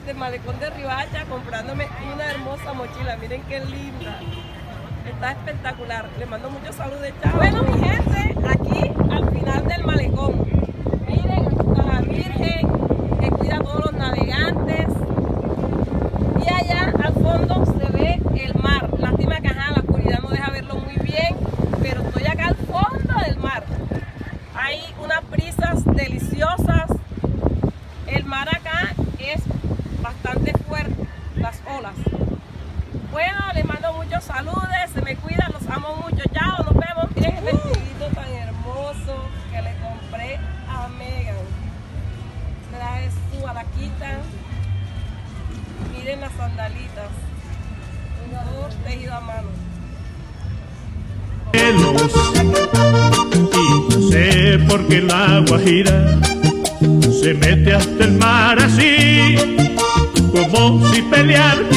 desde el malecón de Riohacha comprándome una hermosa mochila. Miren qué linda. Está espectacular. Les mando muchos saludos, chao. Bueno, mi gente, aquí al final del malecón. Miren, aquí está la Virgen que cuida a todos los navegantes. Y allá al fondo se ve el mar. Lástima que la oscuridad no deja verlo muy bien, pero estoy acá al fondo del mar. Hay unas brisas deliciosas. El mar acá es bastante fuerte, las olas. Bueno, les mando muchos saludos, se me cuidan, los amo mucho. Chao, nos vemos. Miren el vestidito tan hermoso que le compré a Megan. Trae su alaquita. Miren las sandalitas. Todo tejido a mano. Y no sé por qué la Guajira se mete hasta el mar así, como si pelear